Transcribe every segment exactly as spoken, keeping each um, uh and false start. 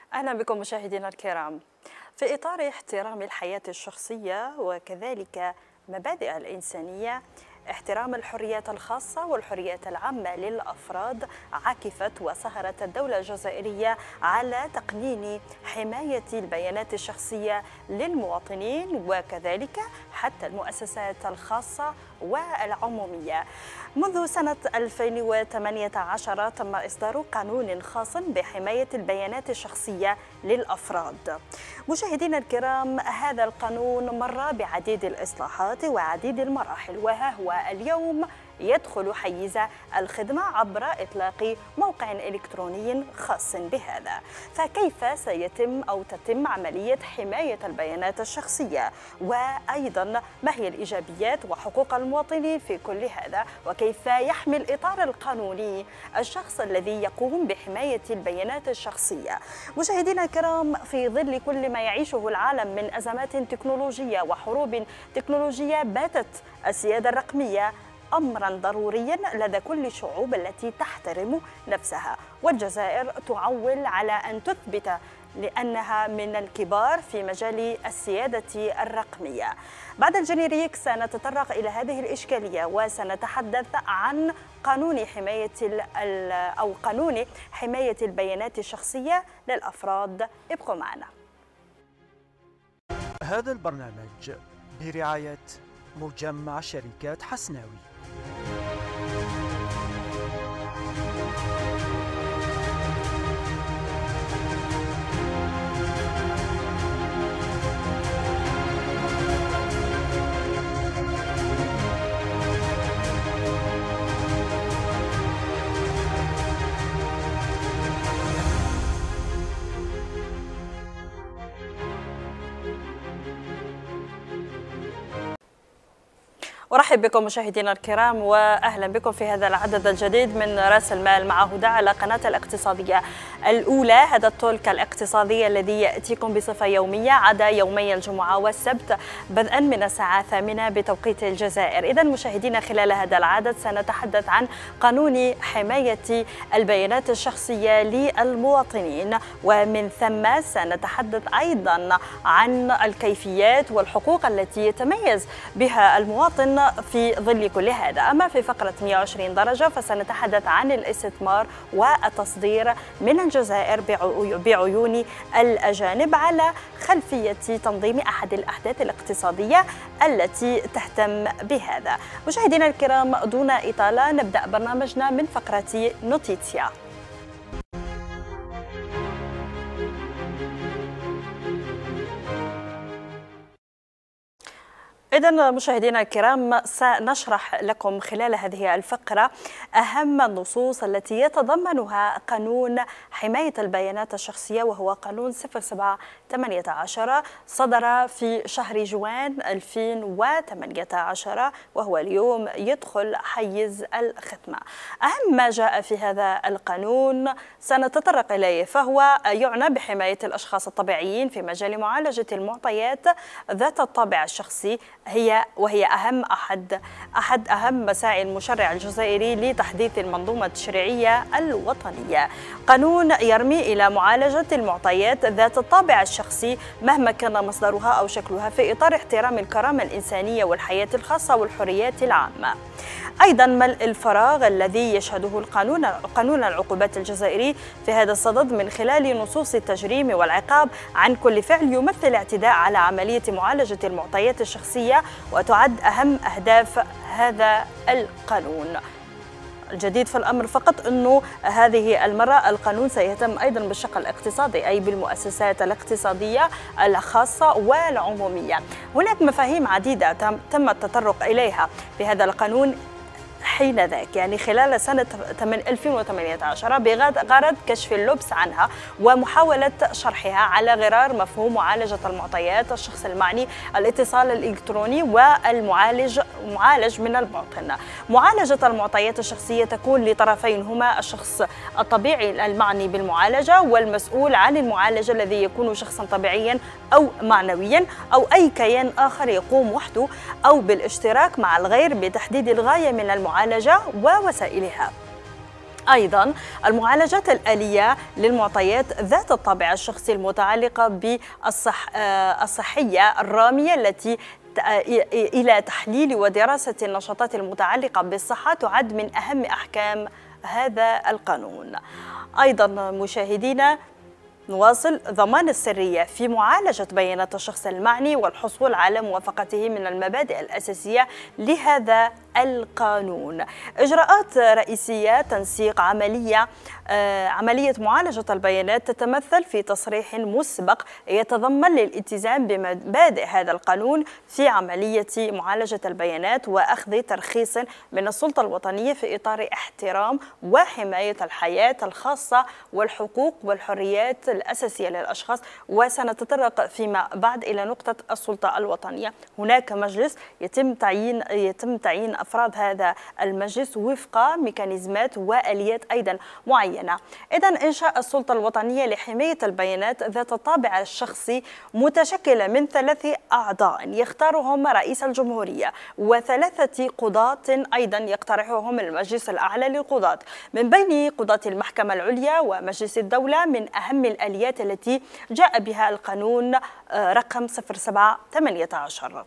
أهلا بكم مشاهدينا الكرام. في إطار احترام الحياة الشخصية وكذلك مبادئ الإنسانية، احترام الحريات الخاصة والحريات العامة للأفراد، عكفت وسهرت الدولة الجزائرية على تقنين حماية البيانات الشخصية للمواطنين وكذلك حتى المؤسسات الخاصة والعمومية. منذ سنة ألفين وثمانية عشر تم إصدار قانون خاص بحماية البيانات الشخصية للأفراد. مشاهدينا الكرام، هذا القانون مر بعديد الإصلاحات وعديد المراحل، وها هو اليوم يدخل حيز الخدمة عبر إطلاق موقع إلكتروني خاص بهذا. فكيف سيتم أو تتم عملية حماية البيانات الشخصية؟ وأيضا ما هي الإيجابيات وحقوق المواطنين في كل هذا؟ وكيف يحمي الإطار القانوني الشخص الذي يقوم بحماية البيانات الشخصية؟ مشاهدينا الكرام، في ظل كل ما يعيشه العالم من أزمات تكنولوجية وحروب تكنولوجية، باتت السيادة الرقمية أمراً ضرورياً لدى كل الشعوب التي تحترم نفسها، والجزائر تعول على أن تثبت لأنها من الكبار في مجال السيادة الرقمية. بعد الجينيريك سنتطرق إلى هذه الإشكالية وسنتحدث عن قانون حماية أو قانون حماية البيانات الشخصية للأفراد. ابقوا معنا. هذا البرنامج برعاية مجمع شركات حسناوي. أرحب بكم مشاهدينا الكرام وأهلا بكم في هذا العدد الجديد من رأس المال مع هدى على قناة الاقتصادية الأولى. هذا التولك الاقتصادي الذي يأتيكم بصفة يومية عدا يومي الجمعة والسبت بدءا من الساعة الثامنة بتوقيت الجزائر. إذا مشاهدينا، خلال هذا العدد سنتحدث عن قانون حماية البيانات الشخصية للمواطنين، ومن ثم سنتحدث أيضا عن الكيفيات والحقوق التي يتميز بها المواطن في ظل كل هذا. أما في فقرة مئة وعشرين درجة فسنتحدث عن الاستثمار والتصدير من الجزائر بعيون الأجانب على خلفية تنظيم أحد الأحداث الاقتصادية التي تهتم بهذا. مشاهدينا الكرام، دون إطالة نبدأ برنامجنا من فقرة نوتيتسيا. إذن مشاهدينا الكرام، سنشرح لكم خلال هذه الفقرة أهم النصوص التي يتضمنها قانون حماية البيانات الشخصية، وهو قانون صفر سبعة ثمانية عشر، صدر في شهر جوان ألفين وثمانية عشر، وهو اليوم يدخل حيز الختمة. أهم ما جاء في هذا القانون سنتطرق إليه، فهو يعنى بحماية الأشخاص الطبيعيين في مجال معالجة المعطيات ذات الطابع الشخصي، هي وهي أهم أحد أحد أهم مساعي المشرع الجزائري لتحديث المنظومة التشريعية الوطنية. قانون يرمي إلى معالجة المعطيات ذات الطابع الشخصي مهما كان مصدرها أو شكلها، في إطار احترام الكرامة الإنسانية والحياة الخاصة والحريات العامة. أيضا ملء الفراغ الذي يشهده القانون قانون العقوبات الجزائري في هذا الصدد من خلال نصوص التجريم والعقاب عن كل فعل يمثل اعتداء على عملية معالجة المعطيات الشخصية، وتعد أهم أهداف هذا القانون. الجديد في الأمر فقط أنه هذه المرة القانون سيهتم أيضا بالشق الاقتصادي، أي بالمؤسسات الاقتصادية الخاصة والعمومية. هناك مفاهيم عديدة تم التطرق إليها في هذا القانون حين ذاك، يعني خلال سنة ألفين وثمانية عشر، بغرض كشف اللبس عنها ومحاولة شرحها على غرار مفهوم معالجة المعطيات. الشخص المعني الاتصال الإلكتروني والمعالج معالج من المواطن. معالجة المعطيات الشخصية تكون لطرفين، هما الشخص الطبيعي المعني بالمعالجة والمسؤول عن المعالجة الذي يكون شخصا طبيعيا أو معنويا أو أي كيان آخر يقوم وحده أو بالاشتراك مع الغير بتحديد الغاية من المعالجة ووسائلها. أيضا المعالجات الآلية للمعطيات ذات الطابع الشخصي المتعلقة بالصحية الرامية التي إلى تحليل ودراسة النشاطات المتعلقة بالصحة تعد من أهم أحكام هذا القانون. أيضا مشاهدينا نواصل ضمان السرية في معالجة بيانات الشخص المعني والحصول على موافقته من المبادئ الأساسية لهذا القانون. إجراءات رئيسية تنسيق عملية آه عملية معالجة البيانات تتمثل في تصريح مسبق يتضمن الالتزام بمبادئ هذا القانون في عملية معالجة البيانات وأخذ ترخيص من السلطة الوطنية في إطار احترام وحماية الحياة الخاصة والحقوق والحريات الأساسية للأشخاص. وسنتطرق فيما بعد إلى نقطة السلطة الوطنية. هناك مجلس يتم تعيين يتم تعيين أفراد هذا المجلس وفق ميكانيزمات وآليات أيضا معينة. إذن إنشاء السلطة الوطنية لحماية البيانات ذات الطابع الشخصي متشكلة من ثلاث أعضاء يختارهم رئيس الجمهورية وثلاثة قضاة أيضا يقترحهم المجلس الأعلى للقضاة من بين قضاة المحكمة العليا ومجلس الدولة. من أهم الآليات التي جاء بها القانون رقم صفر سبعة ثمانية عشر.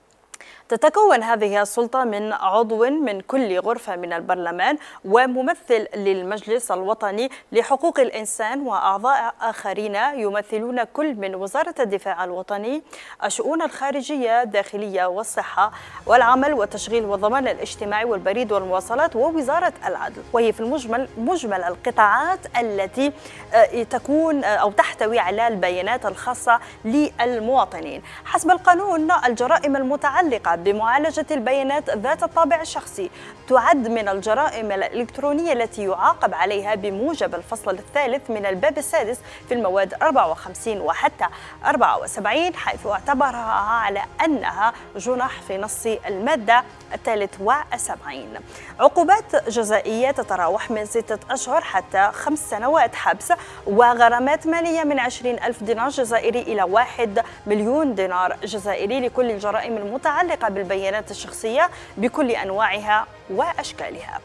تتكون هذه السلطة من عضو من كل غرفة من البرلمان وممثل للمجلس الوطني لحقوق الإنسان وأعضاء آخرين يمثلون كل من وزارة الدفاع الوطني، الشؤون الخارجية، الداخلية والصحة والعمل والتشغيل والضمان الاجتماعي والبريد والمواصلات ووزارة العدل. وهي في المجمل مجمل القطاعات التي تكون أو تحتوي على البيانات الخاصة للمواطنين. حسب القانون الجرائم المتعلقة بمعالجة البيانات ذات الطابع الشخصي تعد من الجرائم الإلكترونية التي يعاقب عليها بموجب الفصل الثالث من الباب السادس في المواد أربعة وخمسين وحتى أربعة وسبعين، حيث اعتبرها على أنها جنح في نص المادة الثالث والسبعين. عقوبات جزائية تتراوح من ستة أشهر حتى خمس سنوات حبس وغرامات مالية من عشرين ألف دينار جزائري إلى واحد مليون دينار جزائري لكل الجرائم المتعلقة بالبيانات الشخصية بكل أنواعها وأشكالها.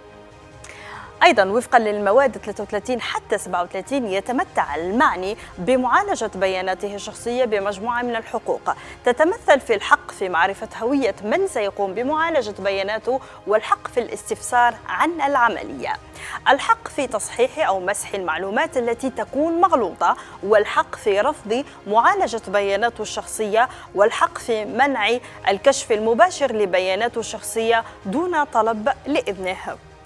أيضا وفقا للمواد ثلاثة وثلاثين حتى سبعة وثلاثين يتمتع المعني بمعالجة بياناته الشخصية بمجموعة من الحقوق تتمثل في الحق في معرفة هوية من سيقوم بمعالجة بياناته، والحق في الاستفسار عن العملية، الحق في تصحيح أو مسح المعلومات التي تكون مغلوطة، والحق في رفض معالجة بياناته الشخصية، والحق في منع الكشف المباشر لبياناته الشخصية دون طلب لإذنه.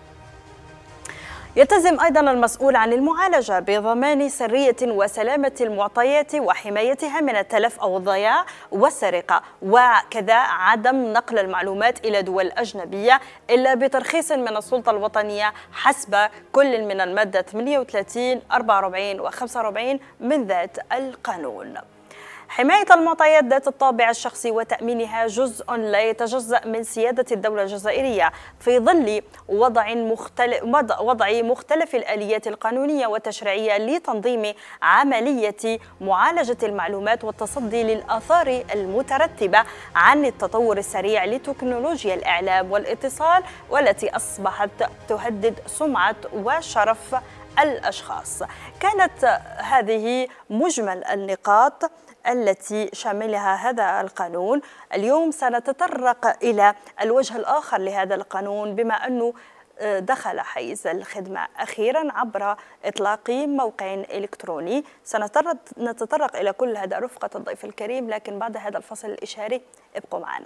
يلتزم أيضا المسؤول عن المعالجة بضمان سرية وسلامة المعطيات وحمايتها من التلف أو الضياع والسرقة، وكذا عدم نقل المعلومات إلى دول أجنبية إلا بترخيص من السلطة الوطنية حسب كل من المادة ثمانية وثلاثين أربعة وأربعين وخمسة وأربعين من ذات القانون. حماية المعطيات ذات الطابع الشخصي وتأمينها جزء لا يتجزأ من سيادة الدولة الجزائرية في ظل وضع مختلف, وضع مختلف الآليات القانونية والتشريعية لتنظيم عملية معالجة المعلومات والتصدي للآثار المترتبة عن التطور السريع لتكنولوجيا الإعلام والاتصال، والتي أصبحت تهدد سمعة وشرف الأشخاص. كانت هذه مجمل النقاط التي شملها هذا القانون. اليوم سنتطرق إلى الوجه الآخر لهذا القانون، بما أنه دخل حيز الخدمة أخيرا عبر إطلاق موقع إلكتروني. سنتطرق إلى كل هذا رفقة الضيف الكريم، لكن بعد هذا الفصل الإشاري ابقوا معنا.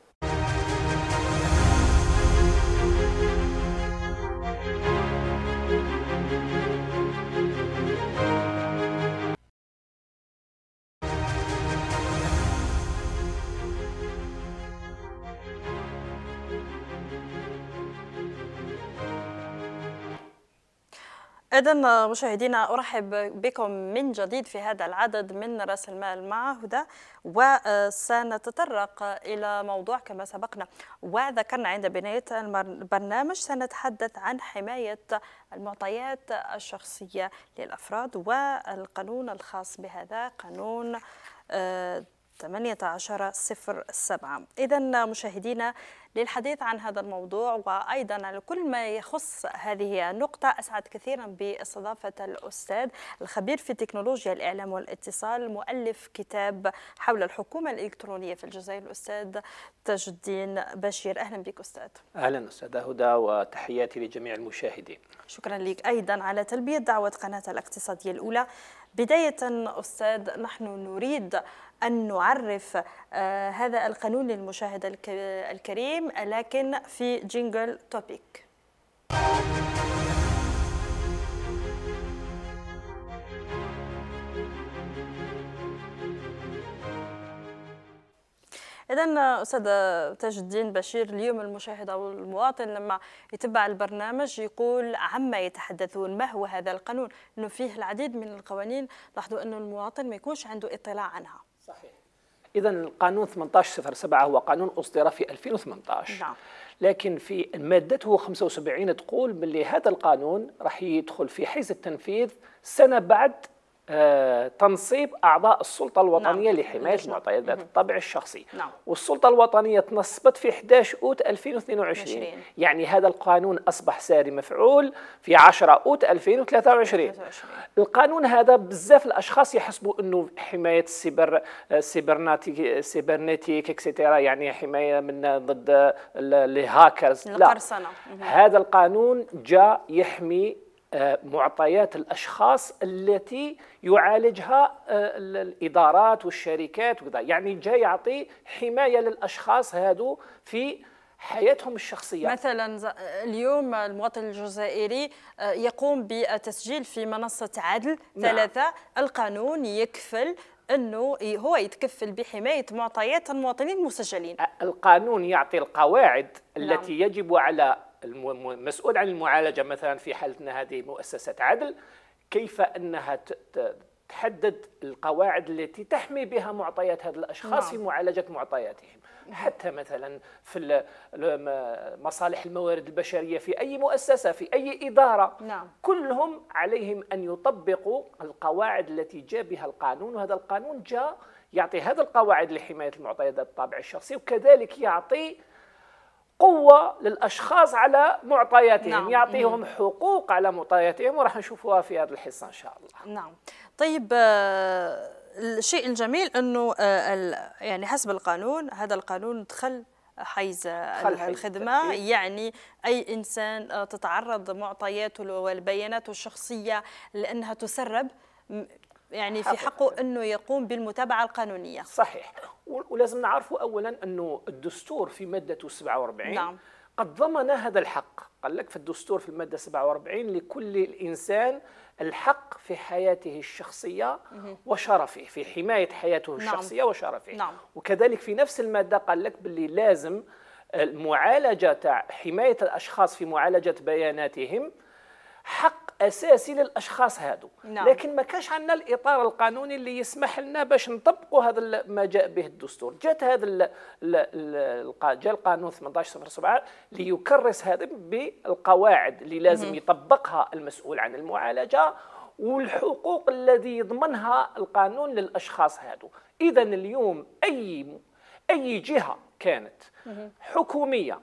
إذن مشاهدينا أرحب بكم من جديد في هذا العدد من رأس المال مع هدى، وسنتطرق إلى موضوع كما سبقنا وذكرنا عند بداية البرنامج. سنتحدث عن حماية المعطيات الشخصية للأفراد والقانون الخاص بهذا، قانون ثمانية عشر صفر سبعة. إذن مشاهدينا للحديث عن هذا الموضوع وأيضا على كل ما يخص هذه النقطة أسعد كثيرا باستضافة الأستاذ الخبير في تكنولوجيا الإعلام والاتصال، مؤلف كتاب حول الحكومة الإلكترونية في الجزائر، الأستاذ تاج الدين بشير. أهلا بك أستاذ. أهلا أستاذة هدى وتحياتي لجميع المشاهدين. شكرا لك أيضا على تلبية دعوة قناة الاقتصادية الأولى. بداية أستاذ، نحن نريد أن نعرف آه هذا القانون للمشاهد الكريم لكن في جينجل توبيك. إذن أستاذ تاج الدين بشير، اليوم المشاهد أو المواطن لما يتبع البرنامج يقول عما يتحدثون، ما هو هذا القانون؟ إنه فيه العديد من القوانين لاحظوا إنه المواطن ما يكونش عنده إطلاع عنها. صحيح. إذا القانون ثمانية عشر صفر سبعة هو قانون أصدر في ألفين وثمانية عشر. نعم. لكن في مادته خمسة وسبعين تقول باللي هذا القانون راح يدخل في حيز التنفيذ سنة بعد آه، تنصيب أعضاء السلطة الوطنية نعم. لحماية معطيات الطابع الشخصي. نعم. والسلطة الوطنية تنصبت في أحد عشر أوت ألفين واثنين وعشرين. عشرين. يعني هذا القانون أصبح ساري مفعول في عشرة أوت ألفين وثلاثة وعشرين. القانون هذا بزاف الأشخاص يحسبوا أنه حماية السيبر سيبرناتيك سيبرنيتيك اكسترا، يعني حماية من ضد الهاكرز. لا، هذا القانون جاء يحمي معطيات الأشخاص التي يعالجها الإدارات والشركات وكذا، يعني جاي يعطي حماية للأشخاص هادو في حياتهم الشخصية. مثلا اليوم المواطن الجزائري يقوم بالتسجيل في منصة عدل ثلاثة. نعم. القانون يكفل أنه هو يتكفل بحماية معطيات المواطنين المسجلين. القانون يعطي القواعد التي نعم. يجب على المسؤول عن المعالجة، مثلا في حالتنا هذه مؤسسة عدل، كيف أنها تحدد القواعد التي تحمي بها معطيات هذه الأشخاص نعم. في معالجة معطياتهم. حتى مثلا في مصالح الموارد البشرية في أي مؤسسة في أي إدارة نعم. كلهم عليهم أن يطبقوا القواعد التي جاء بها القانون، وهذا القانون جاء يعطي هذه القواعد لحماية المعطيات الطابع الشخصي، وكذلك يعطي قوة للأشخاص على معطياتهم. نعم. يعطيهم حقوق على معطياتهم، وراح نشوفوها في هذه الحصة إن شاء الله. نعم. طيب، الشيء الجميل أنه يعني حسب القانون هذا القانون دخل حيز الخدمة، يعني أي إنسان تتعرض معطياته والبيانات الشخصية لأنها تسرب، يعني في حقه أنه يقوم بالمتابعة القانونية. صحيح. ولازم نعرفوا أولا أنه الدستور في مادته سبعة وأربعين نعم. قد ضمن هذا الحق. قال لك في الدستور في المادة سبعة وأربعين لكل الإنسان الحق في حياته الشخصية وشرفه، في حماية حياته الشخصية نعم. وشرفه. نعم. وكذلك في نفس المادة قال لك باللي لازم المعالجة تاع حماية الأشخاص في معالجة بياناتهم حق أساسي للأشخاص هادو. نعم. لكن ما كاش عندنا الإطار القانوني اللي يسمح لنا باش نطبقوا هذا ما جاء به الدستور. جات هذا جاء القانون ثمانية عشر صفر سبعة ليكرس هذا بالقواعد اللي لازم يطبقها المسؤول عن المعالجة والحقوق الذي يضمنها القانون للأشخاص هادو. إذا اليوم أي أي جهة كانت حكومية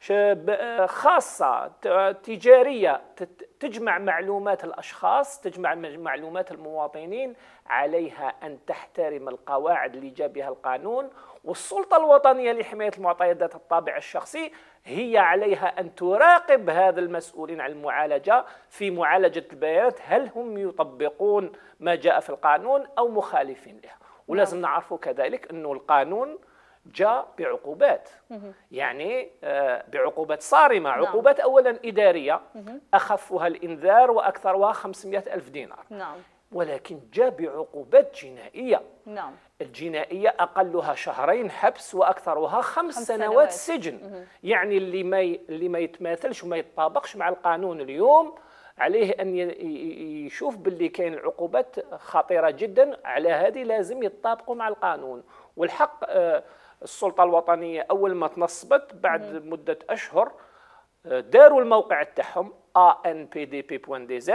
خاصة تجارية تجمع معلومات الأشخاص، تجمع معلومات المواطنين، عليها أن تحترم القواعد اللي جاء بها القانون. والسلطة الوطنية لحماية المعطيات ذات الطابع الشخصي هي عليها أن تراقب هذا المسؤولين عن المعالجة في معالجة البيانات، هل هم يطبقون ما جاء في القانون أو مخالفين له. ولازم نعرفوا كذلك أنه القانون جاء بعقوبات، يعني بعقوبات صارمة. نعم. عقوبات أولا إدارية أخفها الإنذار وأكثرها خمسمائة ألف دينار. نعم. ولكن جاء بعقوبات جنائية. نعم. الجنائية أقلها شهرين حبس وأكثرها خمس, خمس سنوات, سنوات سجن. مه. يعني اللي ما اللي ما يتماثلش وما يتطابقش مع القانون اليوم عليه أن يشوف باللي كاين العقوبات خطيرة جدا، على هذه لازم يتطابقوا مع القانون. والحق السلطة الوطنية أول ما تنصبت بعد مه. مدة أشهر داروا الموقع تاعهم إيه إن بي دي بي دوت دي زد،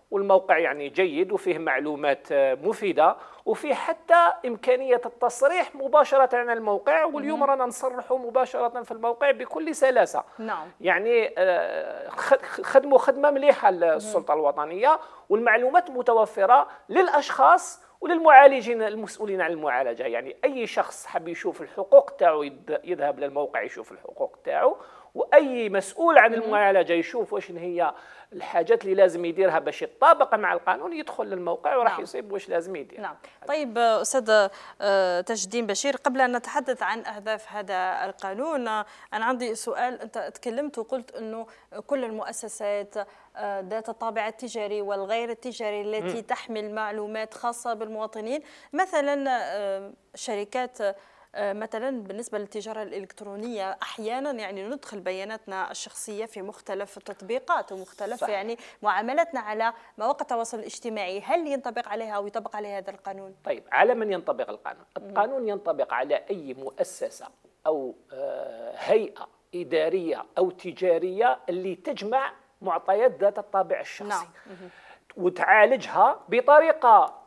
والموقع يعني جيد وفيه معلومات مفيدة وفيه حتى إمكانية التصريح مباشرة عن الموقع، واليوم رانا نصرحوا مباشرة في الموقع بكل سلاسة. نعم. يعني خدموا خدمة مليحة السلطة الوطنية، والمعلومات متوفرة للأشخاص وللمعالجين المسؤولين عن المعالجة. يعني أي شخص حب يشوف الحقوق تاعو يذهب للموقع يشوف الحقوق تاعو، واي مسؤول عن المعالجه يشوف واش هي الحاجات اللي لازم يديرها باش يتطابق مع القانون، يدخل للموقع وراح نعم. يصيب واش لازم يدير. نعم. طيب استاذ تاج الدين بشير، قبل ان نتحدث عن اهداف هذا القانون انا عندي سؤال. انت تكلمت وقلت انه كل المؤسسات ذات الطابع التجاري والغير التجاري التي م. تحمل معلومات خاصه بالمواطنين، مثلا شركات مثلا بالنسبة للتجارة الإلكترونية أحيانا يعني ندخل بياناتنا الشخصية في مختلف التطبيقات ومختلف صح. يعني معاملاتنا على مواقع التواصل الاجتماعي، هل ينطبق عليها أو يطبق عليها هذا القانون؟ طيب، على من ينطبق القانون؟ القانون ينطبق على أي مؤسسة أو هيئة إدارية أو تجارية اللي تجمع معطيات ذات الطابع الشخصي. نعم. وتعالجها بطريقة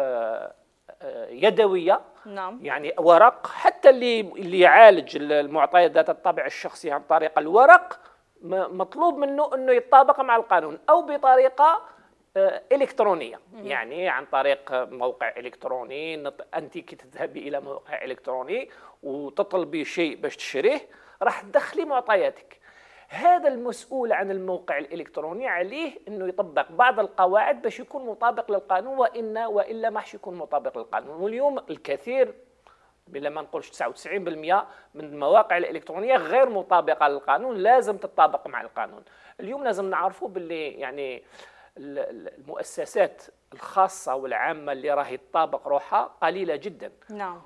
يدوية. نعم. يعني ورق، حتى اللي اللي يعالج المعطيات ذات الطابع الشخصي عن طريق الورق مطلوب منه انه يتطابق مع القانون، او بطريقه الكترونيه. يعني عن طريق موقع الكتروني. انت كي تذهبي الى موقع الكتروني وتطلبي شيء باش تشريه راح تدخلي معطياتك. هذا المسؤول عن الموقع الإلكتروني عليه أنه يطبق بعض القواعد باش يكون مطابق للقانون، وإن وإلا ما حش يكون مطابق للقانون. واليوم الكثير، بلا ما نقولش تسعة وتسعين بالمئة من المواقع الإلكترونية غير مطابقة للقانون، لازم تطابق مع القانون. اليوم لازم نعرفوا باللي يعني المؤسسات الخاصة والعامة اللي راهي تطابق روحها قليلة جدا. نعم.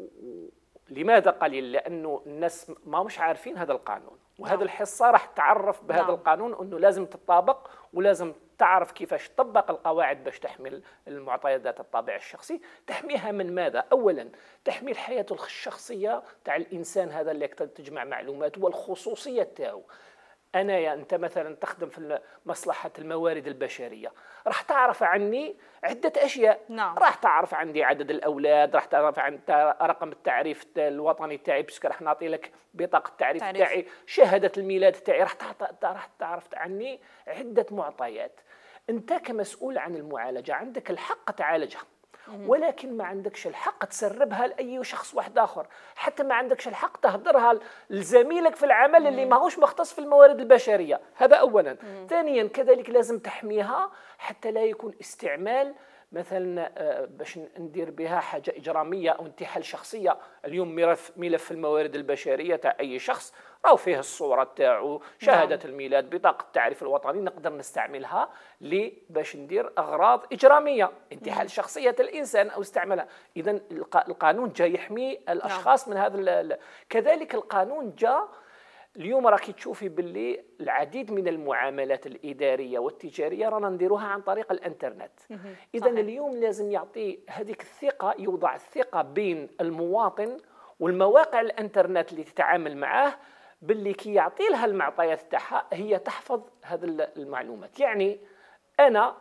لماذا قليل؟ لأنه الناس ما مش عارفين هذا القانون، وهذا الحصة راح تعرف بهذا نعم. القانون أنه لازم تطابق، ولازم تعرف كيفاش تطبق القواعد باش تحمل المعطيات ذات الطابع الشخصي. تحميها من ماذا؟ أولا تحمي الحياة الشخصية تاع الإنسان هذا اللي تجمع معلومات، والخصوصية تاعو. أنا يا أنت مثلا تخدم في مصلحة الموارد البشرية، راح تعرف عني عدة أشياء. نعم. راح تعرف عندي عدد الأولاد، راح تعرف عن رقم التعريف الوطني تاعي، بس راح نعطي لك بطاقة التعريف تاعي، شهادة الميلاد تاعي، راح راح تعرف عني عدة معطيات. أنت كمسؤول عن المعالجة عندك الحق تعالجها، ولكن ما عندكش الحق تسربها لأي شخص واحد آخر، حتى ما عندكش الحق تهدرها لزميلك في العمل اللي ماهوش مختص في الموارد البشرية. هذا أولا. مم. ثانيا كذلك لازم تحميها حتى لا يكون استعمال مثلا باش ندير بها حاجة إجرامية أو انتحال شخصية. اليوم ملف ملف الموارد البشرية تاع أي شخص راهو فيه الصورة تاعو، شهادة نعم. الميلاد، بطاقة التعريف الوطني، نقدر نستعملها لي باش ندير أغراض إجرامية، انتحال مم. شخصية الإنسان أو استعمالها. إذا القانون جاي يحمي الأشخاص نعم. من هذا. كذلك القانون جاء اليوم راكي تشوفي باللي العديد من المعاملات الإدارية والتجارية رانا نديروها عن طريق الانترنت. إذا اليوم لازم يعطي هذيك الثقة، يوضع الثقة بين المواطن والمواقع الانترنت اللي تتعامل معاه، باللي كي يعطي لها المعطيات تاعها هي تحفظ هذه المعلومات. يعني أنا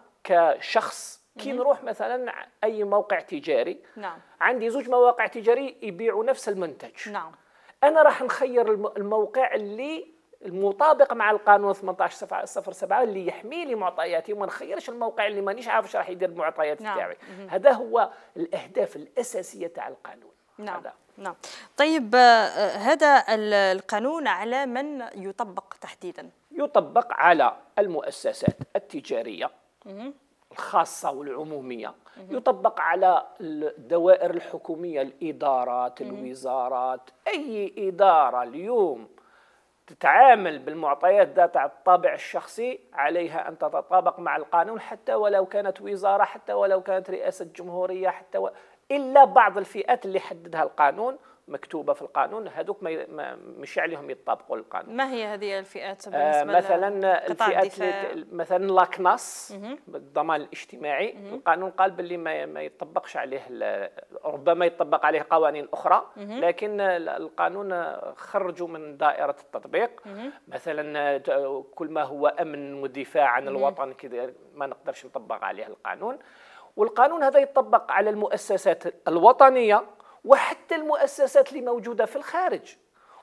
كشخص كي نروح مثلا أي موقع تجاري، نعم. عندي زوج مواقع تجاري يبيعوا نفس المنتج، نعم. أنا راح نخير الموقع اللي المطابق مع القانون ثمانية عشر صفر سبعة اللي يحمي لي معطياتي، وما نخيرش الموقع اللي مانيش عارف راح يدير المعطيات نعم. تاعي. هذا هو الأهداف الأساسية تاع القانون. نعم. هذا. نعم. طيب هذا القانون على من يطبق تحديدا؟ يطبق على المؤسسات التجارية الخاصة والعمومية، يطبق على الدوائر الحكومية، الإدارات، الوزارات. أي إدارة اليوم تتعامل بالمعطيات ذات الطابع الشخصي عليها أن تتطابق مع القانون، حتى ولو كانت وزارة، حتى ولو كانت رئاسة جمهورية، حتى و... إلا بعض الفئات اللي حددها القانون مكتوبة في القانون، هذوك ما مش عليهم يطبقوا القانون. ما هي هذه الفئات بالنسبة آه مثلا الفئات الدفاع؟ مثلا لاكناس الضمان الاجتماعي، مه. القانون قال باللي ما, ما يطبقش عليه، ربما يطبق عليه قوانين أخرى، مه. لكن القانون خرجوا من دائرة التطبيق. مه. مثلا كل ما هو أمن ودفاع عن الوطن كذا ما نقدرش نطبق عليه القانون. والقانون هذا يطبق على المؤسسات الوطنية وحتى المؤسسات اللي موجودة في الخارج،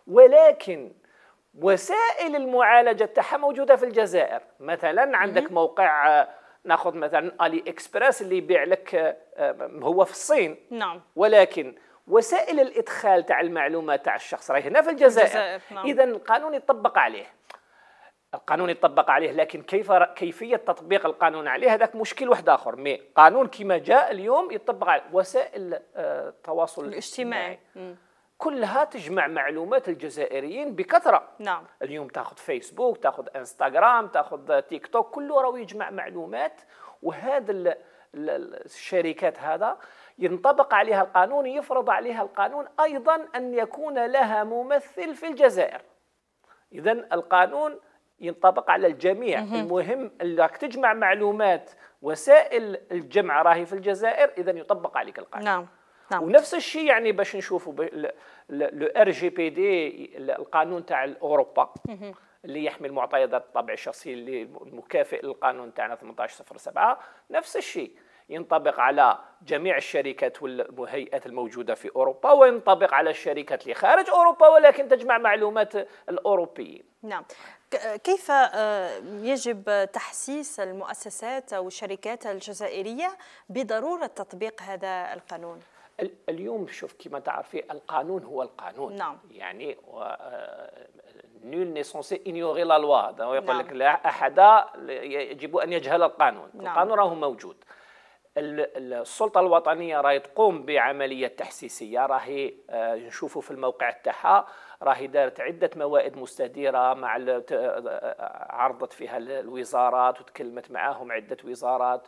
ولكن وسائل المعالجة تاعها موجودة في الجزائر. مثلا عندك موقع، ناخذ مثلا آلي إكسبرس اللي يبيع لك، هو في الصين، نعم، ولكن وسائل الإدخال تاع المعلومات تاع الشخص راهي هنا في الجزائر, الجزائر. نعم. إذن القانون يطبق عليه، القانون يطبق عليه، لكن كيف كيفية تطبيق القانون عليه هذاك مشكل واحد آخر. مي قانون كما جاء اليوم يطبق على وسائل التواصل الاجتماعي، كلها تجمع معلومات الجزائريين بكثرة. نعم. اليوم تاخذ فيسبوك، تاخذ انستغرام، تاخذ تيك توك، كله راهو يجمع معلومات، وهذا الشركات هذا ينطبق عليها القانون، يفرض عليها القانون أيضا أن يكون لها ممثل في الجزائر. إذن القانون ينطبق على الجميع. المهم انك تجمع معلومات، وسائل الجمع راهي في الجزائر، اذا يطبق عليك القانون. نعم. نعم. ونفس الشيء يعني باش نشوفوا لو ار جي بي دي، القانون تاع اوروبا اللي يحمي معطيات الطابع الشخصي اللي مكافئ للقانون تاعنا ثمانية عشر صفر سبعة، نفس الشيء ينطبق على جميع الشركات والهيئات الموجودة في أوروبا، وينطبق على الشركات اللي خارج أوروبا ولكن تجمع معلومات الأوروبيين. نعم. كيف يجب تحسيس المؤسسات أو الشركات الجزائرية بضرورة تطبيق هذا القانون؟ اليوم شوف كما تعرفي القانون هو القانون. نعم. يعني نول ني سونسي انيوري لا لوا، يقول نعم. لك لا أحد يجب أن يجهل القانون. نعم. القانون راهو موجود. السلطة الوطنية راهي تقوم بعملية تحسيسية، راهي نشوفوا في الموقع تاعها راهي دارت عدة موائد مستديرة مع عرضت فيها الوزارات وتكلمت معاهم عدة وزارات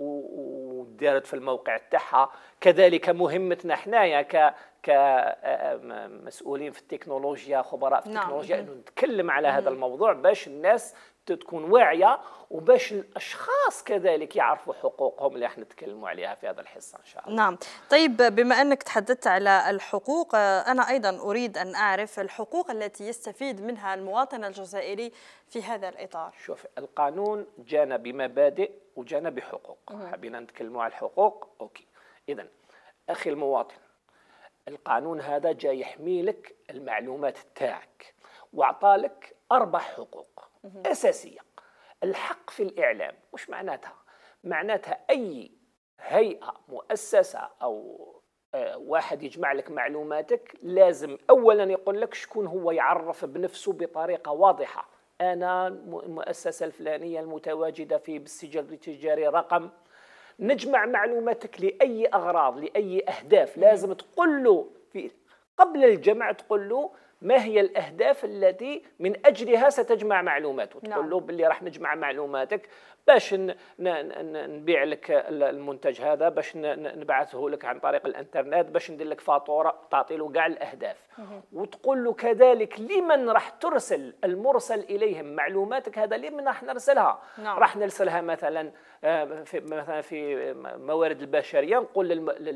ودارت في الموقع تاعها. كذلك مهمتنا حنايا ك كمسؤولين في التكنولوجيا، خبراء في التكنولوجيا، انه نتكلم على هذا الموضوع باش الناس تكون واعيه وباش الاشخاص كذلك يعرفوا حقوقهم اللي احنا نتكلموا عليها في هذا الحصه ان شاء الله. نعم. طيب بما انك تحدثت على الحقوق، انا ايضا اريد ان اعرف الحقوق التي يستفيد منها المواطن الجزائري في هذا الاطار. شوف، القانون جانا بمبادئ وجانا بحقوق. حبينا نتكلموا على الحقوق، اوكي. اذا اخي المواطن، القانون هذا جاي يحمي لك المعلومات تاعك واعطالك اربع حقوق أساسية. الحق في الإعلام، وش معناتها؟ معناتها أي هيئة مؤسسة أو واحد يجمع لك معلوماتك لازم أولا يقول لك شكون هو، يعرف بنفسه بطريقة واضحة. أنا المؤسسة الفلانية المتواجدة في بالسجل التجاري رقم، نجمع معلوماتك لأي أغراض لأي أهداف. لازم تقول له في قبل الجمع، تقول له ما هي الأهداف التي من أجلها ستجمع معلومات، وتقول له باللي راح نجمع معلوماتك باش نبيع لك المنتج هذا، باش نبعثه لك عن طريق الانترنت، باش ندير لك فاتورة، تعطي له كاع الأهداف. وتقول له كذلك لمن راح ترسل المرسل إليهم معلوماتك هذا، لمن راح نرسلها. نعم. راح نرسلها مثلا في مثلا في موارد البشرية، نقول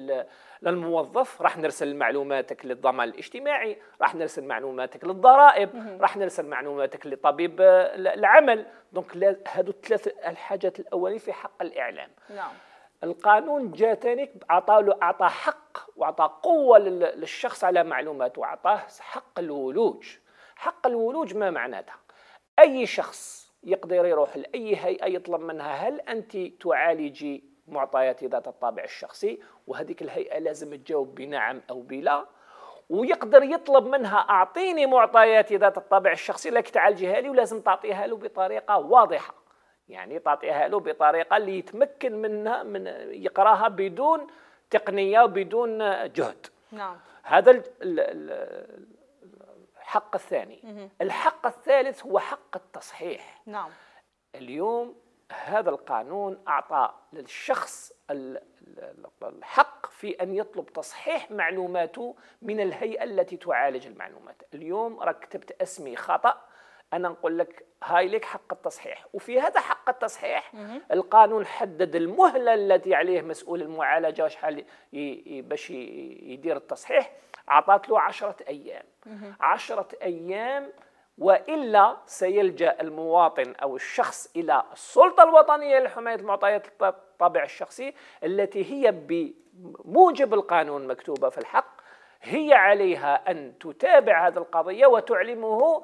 للموظف راح نرسل معلوماتك للضمان الاجتماعي، راح نرسل معلوماتك للضرائب، راح نرسل معلوماتك لطبيب العمل. دونك هادو الثلاث الحاجات الأولية في حق الإعلام. نعم. القانون جاء ثاني أعطى له أعطى حق وأعطى قوة للشخص على معلوماته، وأعطاه حق الولوج. حق الولوج ما معناتها؟ أي شخص يقدر يروح لأي هيئة يطلب منها هل أنت تعالجي معطيات ذات الطابع الشخصي، وهذيك الهيئة لازم تجاوب بنعم أو بلا، ويقدر يطلب منها أعطيني معطيات ذات الطابع الشخصي لك تعالجيها لي، ولازم تعطيها له بطريقة واضحة. يعني تعطيها له بطريقة اللي يتمكن منها من يقراها بدون تقنية وبدون جهد. نعم. هذا الحق الثاني. الحق الثالث هو حق التصحيح. نعم. اليوم هذا القانون أعطى للشخص الحق في أن يطلب تصحيح معلوماته من الهيئة التي تعالج المعلومات. اليوم راك كتبت اسمي خطأ، أنا نقول لك هاي لك حق التصحيح، وفي هذا حق التصحيح القانون حدد المهلة التي عليه مسؤول المعالجة شحال باش يدير التصحيح، عطات له عشرة أيام. عشرة أيام، وإلا سيلجأ المواطن أو الشخص إلى السلطة الوطنية لحماية المعطيات الطابع الشخصي التي هي بموجب القانون مكتوبة في الحق، هي عليها أن تتابع هذه القضية وتعلمه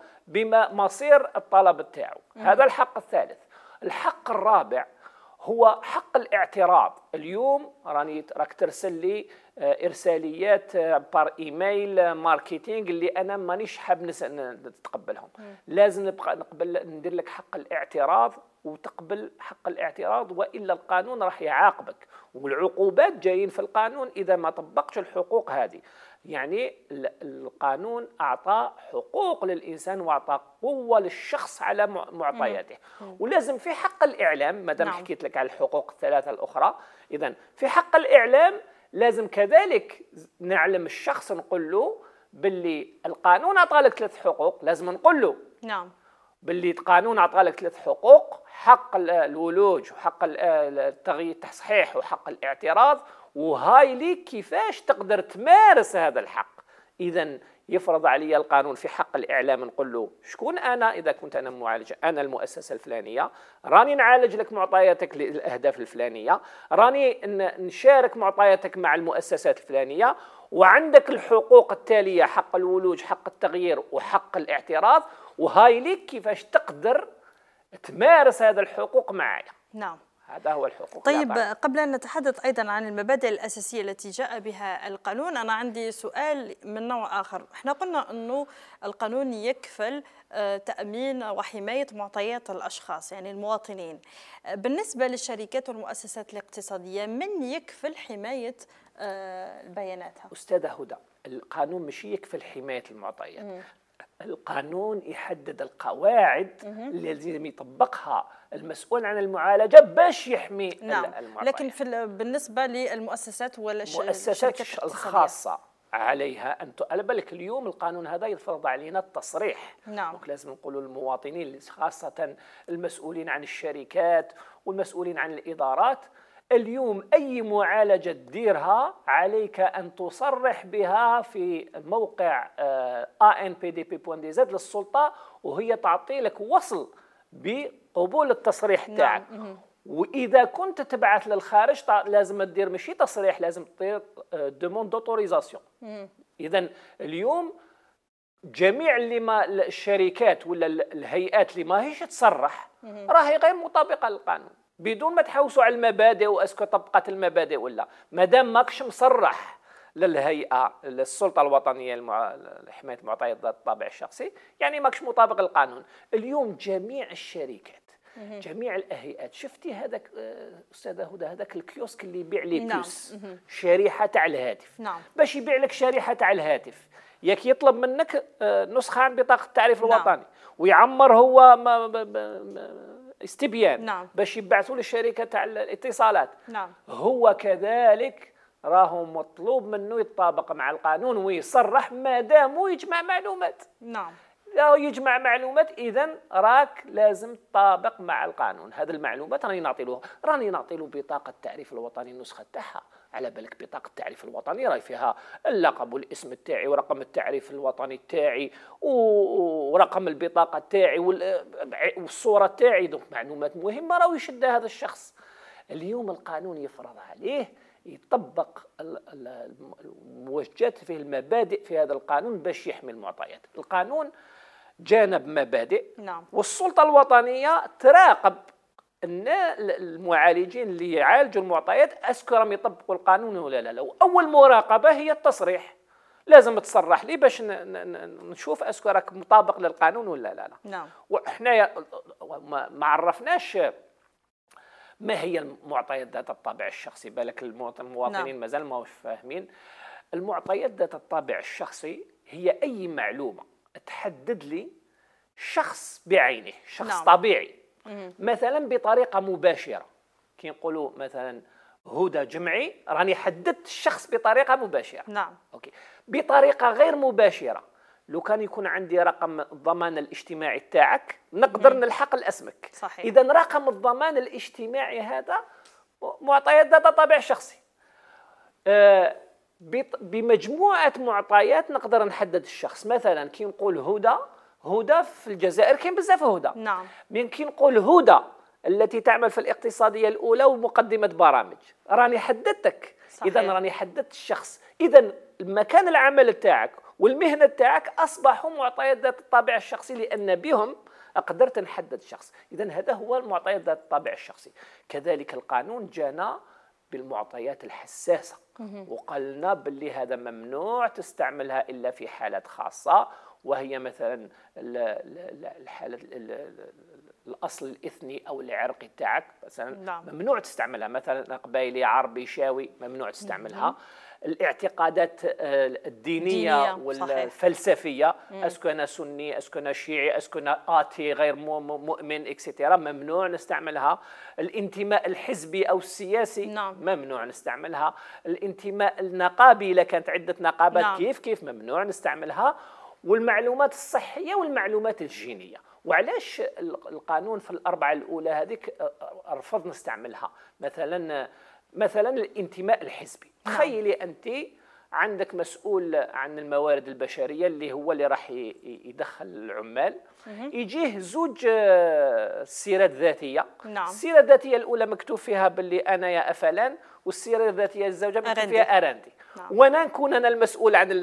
بمصير الطلب تاعو. هذا الحق الثالث. الحق الرابع هو حق الاعتراض. اليوم راني راك ترسل لي ارساليات بار ايميل ماركتينغ اللي انا مانيش حاب نتقبلهم. لازم نبقى نقبل ندير لك حق الاعتراض وتقبل حق الاعتراض، والا القانون راح يعاقبك، والعقوبات جايين في القانون اذا ما طبقتش الحقوق هذه. يعني القانون أعطى حقوق للإنسان وأعطى قوة للشخص على معطياته. ولازم في حق الإعلام، ما دام حكيت لك على الحقوق الثلاثة الأخرى، إذن في حق الإعلام لازم كذلك نعلم الشخص، نقول له باللي القانون أعطى لك ثلاث حقوق، لازم نقول له نعم باللي القانون أعطى لك ثلاث حقوق: حق الولوج وحق التغيير التصحيح وحق الاعتراض، وهاي ليك كيفاش تقدر تمارس هذا الحق. إذن يفرض علي القانون في حق الإعلام، نقول له شكون أنا، إذا كنت أنا معالج، أنا المؤسسة الفلانية، راني نعالج لك معطياتك للأهداف الفلانية، راني نشارك معطياتك مع المؤسسات الفلانية، وعندك الحقوق التالية: حق الولوج، حق التغيير، وحق الاعتراض، وهاي ليك كيفاش تقدر تمارس هذا الحقوق معايا. نعم، هذا هو الحقوق. طيب، قبل أن نتحدث أيضا عن المبادئ الأساسية التي جاء بها القانون، أنا عندي سؤال من نوع آخر. احنا قلنا أنه القانون يكفل تأمين وحماية معطيات الأشخاص، يعني المواطنين. بالنسبة للشركات والمؤسسات الاقتصادية، من يكفل حماية بياناتها؟ أستاذة هدى، القانون مش يكفل حماية المعطيات. م. القانون يحدد القواعد اللي لازم يطبقها المسؤول عن المعالجة باش يحمي نعم. المعطيات. لكن في بالنسبة للمؤسسات والمؤسسات الخاصة عليها أن على بالك اليوم القانون هذا يفرض علينا التصريح. نعم. لازم نقولوا للمواطنين، خاصة المسؤولين عن الشركات والمسؤولين عن الإدارات، اليوم أي معالجة تديرها عليك أن تصرح بها في موقع إيه إن بي دي بي دوت دي زد للسلطة، وهي تعطي لك وصل بقبول التصريح تاعك. نعم. وإذا كنت تبعث للخارج لازم تدير ماشي تصريح، لازم تدير دوموند دوتوريزاسيون. إذن اليوم جميع اللي ما الشركات ولا الهيئات اللي ما هيش تصرح راهي غير مطابقة للقانون، بدون ما تحوسوا على المبادئ واسكو طبقت المبادئ ولا. ما دام ماكش مصرح للهيئه للسلطه الوطنيه لحمايه المعطيات ذات الطابع الشخصي، يعني ماكش مطابق للقانون. اليوم جميع الشركات، جميع الهيئات، شفتي هذاك استاذه هدى، هذاك الكيوسك اللي يبيع لي بوس، شريحه تاع الهاتف. نعم. باش يبيع لك شريحه تاع الهاتف، ياك يطلب منك نسخه عن بطاقه التعريف الوطني. نعم. ويعمر هو ما ب ب ب استبيان. نعم. باش يبعثوا للشركه تاع الاتصالات. نعم. هو كذلك راهو مطلوب منه يتطابق مع القانون ويصرح ما دام يجمع معلومات. نعم. لا يجمع معلومات، اذا راك لازم تطابق مع القانون. هذه المعلومات راني نعطي له راني نعطي له بطاقه التعريف الوطني، النسخه تاعها. على بالك بطاقه التعريف الوطني راهي فيها اللقب والاسم تاعي ورقم التعريف الوطني تاعي ورقم البطاقه تاعي والصوره تاعي، دونك معلومات مهمه راهو يشدها هذا الشخص. اليوم القانون يفرض عليه يطبق الموجهات فيه المبادئ في هذا القانون باش يحمي المعطيات. القانون جانب مبادئ. نعم. والسلطه الوطنيه تراقب ان المعالجين اللي يعالجوا المعطيات اسكو راهم يطبقوا القانون ولا لا. لو اول مراقبه هي التصريح، لازم تصرح لي باش نشوف اسكو راك مطابق للقانون ولا لا. نعم. وحنا ما عرفناش ما هي المعطيات ذات الطابع الشخصي، بالك المواطنين نعم. مازال ما هوش فاهمين. المعطيات ذات الطابع الشخصي هي اي معلومه تحدد لي شخص بعينه، شخص نعم. طبيعي مثلا بطريقة مباشرة، كي نقولوا مثلا هدى جمعي، راني حددت الشخص بطريقة مباشرة. نعم. أوكي. بطريقة غير مباشرة، لو كان يكون عندي رقم الضمان الاجتماعي تاعك نقدر نلحق لاسمك. صحيح. إذا رقم الضمان الاجتماعي هذا معطيات داتا طابع شخصي. أه بمجموعة معطيات نقدر نحدد الشخص. مثلا كي نقول هدى، هدى في الجزائر كاين بزاف هدى. نعم. من كي نقول هدى التي تعمل في الاقتصادية الأولى ومقدمة برامج، راني حددتك. إذا راني حددت الشخص. إذا مكان العمل تاعك والمهنة تاعك أصبحوا معطيات ذات الطابع الشخصي، لأن بهم قدرت نحدد الشخص. إذا هذا هو المعطيات ذات الطابع الشخصي. كذلك القانون جانا بالمعطيات الحساسة وقال لنا باللي هذا ممنوع تستعملها إلا في حالات خاصة، وهي مثلا الحالة الأصل الإثني أو العرقي تاعك مثلا. نعم. ممنوع تستعملها. مثلا قبايلي، عربي، شاوي، ممنوع تستعملها. الاعتقادات الدينية والفلسفية، اسكو انا سني، اسكو انا شيعي، اسكو انا آتي غير مؤمن اكسترا، ممنوع نستعملها. الانتماء الحزبي او السياسي، نعم. ممنوع نستعملها. الانتماء النقابي، اذا كانت عدة نقابات، نعم. كيف كيف ممنوع نستعملها. والمعلومات الصحية والمعلومات الجينية. وعلاش القانون في الأربعة الأولى هذيك رفض نستعملها؟ مثلا مثلا الانتماء الحزبي. تخيلي أنت عندك مسؤول عن الموارد البشرية اللي هو اللي راح يدخل العمال، يجيه زوج سيرات ذاتية. نعم. السيرة الذاتية الأولى مكتوب فيها باللي أنا يا أفلان، والسيرة الذاتية الزوجة مكتوب فيها أراندي. نعم. وانا نكون انا المسؤول عن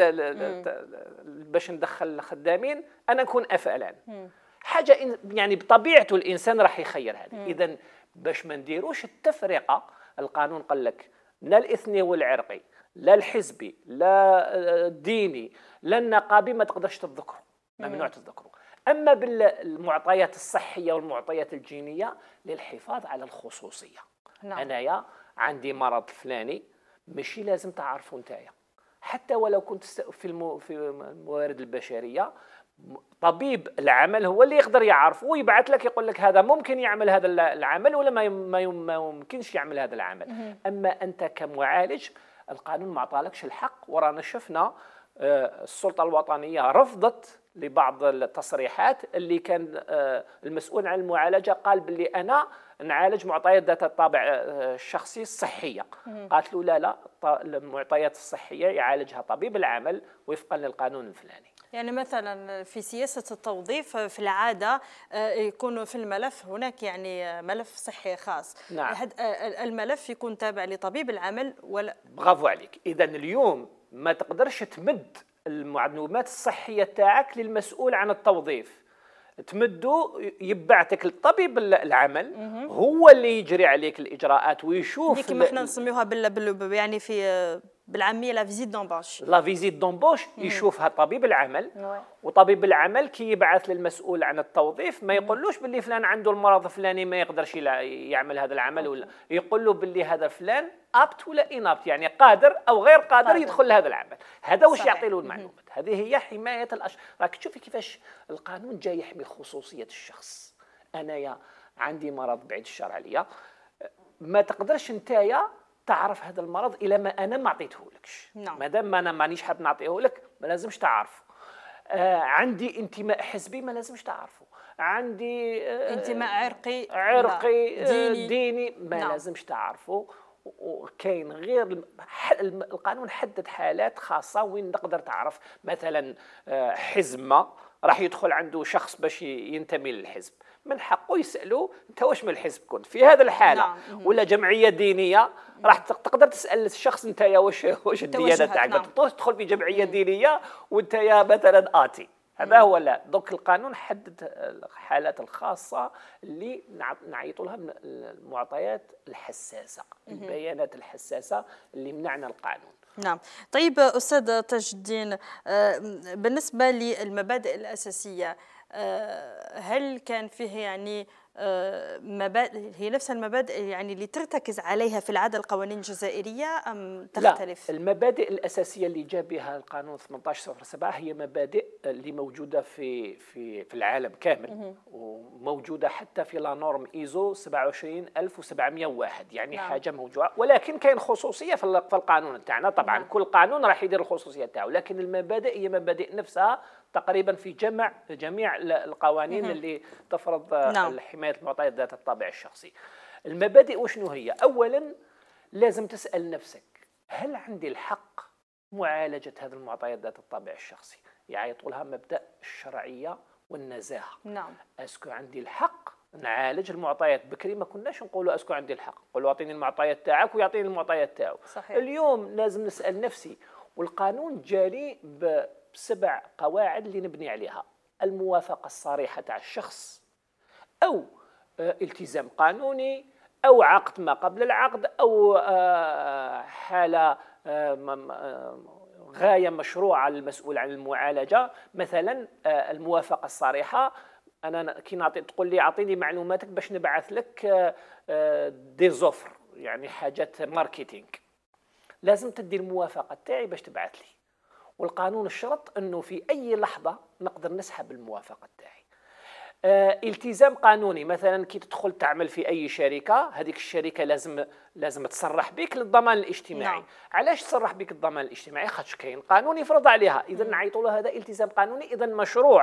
باش ندخل الخدامين، انا نكون افلان. حاجه يعني بطبيعته الانسان راح يخير هذه. اذا باش ما نديروش التفرقه، القانون قال لك لا الاثني والعرقي، لا الحزبي، لا الديني، لا النقابي ما تقدرش تذكروا، ممنوع تذكروا. اما بالمعطيات الصحيه والمعطيات الجينيه للحفاظ على الخصوصيه. نعم. انايا عندي مرض فلاني، ماشي لازم تعرفوا نتايا، حتى ولو كنت في المو في الموارد البشريه، طبيب العمل هو اللي يقدر يعرف ويبعث لك يقول لك هذا ممكن يعمل هذا العمل ولا ما يمكنش يعمل هذا العمل. اما انت كمعالج القانون ما عطالكش الحق. ورانا شفنا السلطه الوطنيه رفضت لبعض التصريحات اللي كان المسؤول عن المعالجه قال باللي انا نعالج معطيات ذات الطابع الشخصي الصحيه. قالت له لا لا، المعطيات الصحيه يعالجها طبيب العمل وفقا للقانون الفلاني. يعني مثلا في سياسة التوظيف في العادة يكون في الملف هناك يعني ملف صحي خاص. نعم. الملف يكون تابع لطبيب العمل ولا؟ برافو عليك. إذا اليوم ما تقدرش تمد المعلومات الصحية تاعك للمسؤول عن التوظيف، تمدو يبعتك للطبيب العمل هو اللي يجري عليك الإجراءات ويشوف. ديك ما احنا نسميوها بال... بال... يعني في بالعاميه لا فيزيت دومبوش. لا فيزيت دومبوش يشوفها طبيب العمل. وطبيب العمل كي يبعث للمسؤول عن التوظيف ما يقولوش باللي فلان عنده المرض الفلاني ما يقدرش يعمل هذا العمل، ولا يقول له باللي هذا فلان ابت ولا انابت، يعني قادر او غير قادر, قادر. يدخل لهذا العمل. هذا واش يعطي له المعلومات. هذه هي حمايه الاشخاص. راك تشوفي كيفاش القانون جاي يحمي خصوصيه الشخص. انايا عندي مرض بعيد الشر عليا، ما تقدرش نتايا تعرف هذا المرض الا ما انا ما عطيتهولكش. نعم. مادام ما انا مانيش حاب نعطيه لك ما لازمش تعرفه. آه عندي انتماء حزبي ما لازمش تعرفه. عندي آه انتماء عرقي عرقي ديني, ديني ما نعم. لازمش تعرفه. وكاين غير القانون حدد حالات خاصه وين نقدر تعرف. مثلا حزمه راح يدخل عنده شخص باش ينتمي للحزب، من حقه يسالوه انت واش من الحزب كنت في هذه الحاله. نعم. ولا جمعيه دينيه راح تقدر تسال الشخص انت يا واش واش الديانه تاعك. نعم. ما تدخل في جمعيه دينيه وانت يا مثلا اتي. هذا هو. لا دوك القانون حدد الحالات الخاصه اللي نعيطوا لها من المعطيات الحساسه، البيانات الحساسه اللي منعنا القانون. نعم. طيب استاذ تاج الدين، بالنسبه للمبادئ الاساسيه هل كان فيه يعني مبادئ هي نفس المبادئ يعني اللي ترتكز عليها في العادة القوانين الجزائرية أم تختلف؟ لا، المبادئ الأساسية اللي جاء بها القانون ثمانية عشر صفر سبعة هي مبادئ اللي موجودة في في في العالم كامل، وموجودة حتى في لا نورم ايزو سبعة وعشرين ألف وسبعمائة وواحد، يعني نعم. حاجة موجودة، ولكن كاين خصوصية في القانون تاعنا طبعا. نعم. كل قانون راح يدير الخصوصية تاعو، لكن المبادئ هي مبادئ نفسها تقريبا في جمع جميع القوانين مم. اللي تفرض نعم. حماية المعطيات ذات الطابع الشخصي. المبادئ وشنو هي؟ أولا لازم تسأل نفسك، هل عندي الحق معالجة هذه المعطيات ذات الطابع الشخصي؟ يعيطوا لها مبدأ الشرعية والنزاهة. نعم. أسكو عندي الحق نعالج المعطيات؟ بكري ما كناش نقولوا أسكو عندي الحق، نقولوا أعطيني المعطيات تاعك ويعطيني المعطيات تاعو. صحيح. اليوم لازم نسأل نفسي، والقانون جاري بسبع قواعد اللي نبني عليها: الموافقة الصريحة تاع الشخص، أو التزام قانوني، أو عقد ما قبل العقد، أو حالة غاية مشروعة للمسؤول عن المعالجة. مثلا الموافقة الصريحة، أنا كي نعطي تقول لي أعطيني معلوماتك باش نبعث لك دي زوفر، يعني حاجات ماركتينغ، لازم تدي الموافقة تاعي باش تبعث لي. والقانون الشرط أنه في أي لحظة نقدر نسحب الموافقة تاعي. آه، التزام قانوني، مثلا كي تدخل تعمل في اي شركه، هذيك الشركه لازم لازم تصرح بك للضمان الاجتماعي. نعم. علاش تصرح بك الضمان الاجتماعي؟ خاطش كاين قانون يفرض عليها، اذا نعيطوا له هذا التزام قانوني، اذا مشروع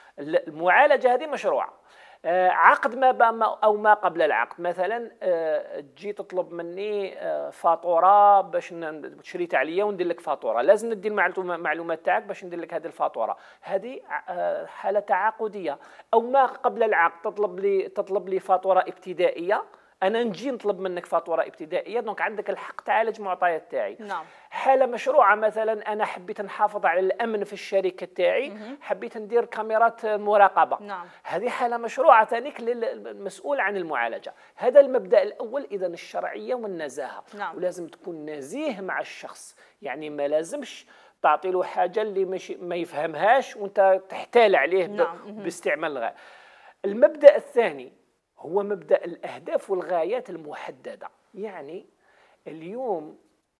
المعالجه هذه مشروع. آه، عقد ما او ما قبل العقد، مثلا آه، تجي تطلب مني آه، فاتوره باش شريت عليا وندير لك فاتوره، لازم ندي المعلومات تاعك باش ندير لك هذه الفاتوره. هذه آه، حاله تعاقديه. او ما قبل العقد تطلب لي تطلب لي فاتوره ابتدائيه، انا نجي نطلب منك فاتوره ابتدائيه، دونك عندك الحق تعالج معطيات تاعي. نعم. حاله مشروعه، مثلا انا حبيت نحافظ على الامن في الشركه تاعي، حبيت ندير كاميرات مراقبه. نعم. هذه حاله مشروعه ثانيك للمسؤول عن المعالجه. هذا المبدا الاول، اذا الشرعيه والنزاهه. نعم. ولازم تكون نزيه مع الشخص، يعني ما لازمش تعطي له حاجه اللي مش ما يفهمهاش وانت تحتال عليه. نعم. باستعمال الغاء. المبدا الثاني هو مبدأ الأهداف والغايات المحددة. يعني اليوم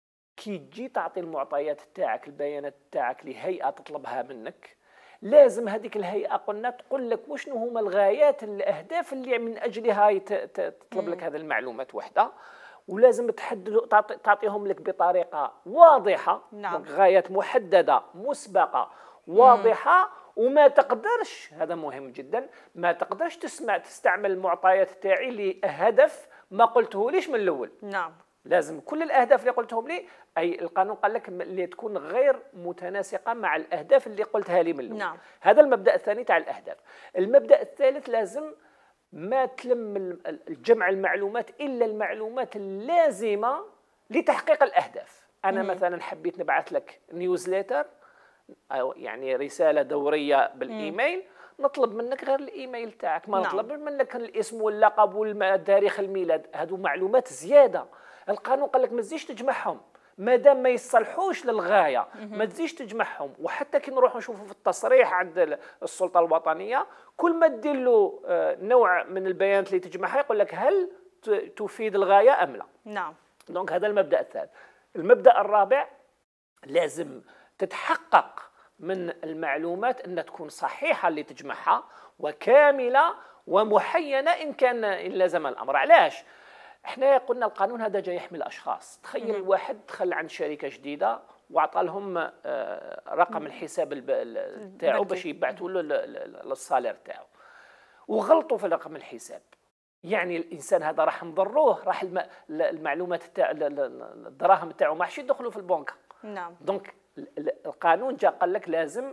كي تجي تعطي المعطيات تاعك، البيانات تاعك لهيئة تطلبها منك، لازم هذيك الهيئة قلنا تقول لك وشنو هما الغايات الأهداف اللي من أجلها تطلب لك هذه المعلومات وحدة، ولازم تحدد تعطيهم لك بطريقة واضحة. نعم. غايات محددة مسبقة واضحة. وما تقدرش، هذا مهم جدا، ما تقدرش تسمع تستعمل المعطيات تاعي لهدف ما قلته ليش من الاول. نعم. لازم كل الاهداف اللي قلتهم لي، اي القانون قال لك اللي تكون غير متناسقه مع الاهداف اللي قلتها لي من الاول. نعم. هذا المبدا الثاني تاع الاهداف. المبدا الثالث، لازم ما تلم الجمع المعلومات الا المعلومات اللازمه لتحقيق الاهداف. انا مم. مثلا حبيت نبعث لك نيوزليتر، أو يعني رسالة دورية بالإيميل، مم. نطلب منك غير الإيميل تاعك، ما نعم. نطلب منك الاسم واللقب والتاريخ الميلاد، هذو معلومات زيادة. القانون قال لك ما تزيش تجمعهم ما دام ما يصلحوش للغاية، مم. ما تزيش تجمعهم. وحتى كي نروح نشوفوا في التصريح عند السلطة الوطنية، كل ما تدير له نوع من البيانات اللي تجمعها يقول لك هل تفيد الغاية أم لا. نعم. دونك هذا المبدأ الثالث. المبدأ الرابع، لازم تتحقق من المعلومات أن تكون صحيحة اللي تجمعها، وكاملة ومحينة إن كان إن لازم الأمر. علاش؟ إحنا قلنا القانون هذا جاي يحمي الأشخاص. تخيل واحد دخل عند شركة جديدة وعطى لهم رقم الحساب تاعو باش يبعثوا له للصالير تاعو، وغلطوا في رقم الحساب. يعني الانسان هذا راح نضروه، راح المعلومات تاع الدراهم تاعو ما راحش يدخلوا في البنك. نعم. دونك القانون جاء قال لك لازم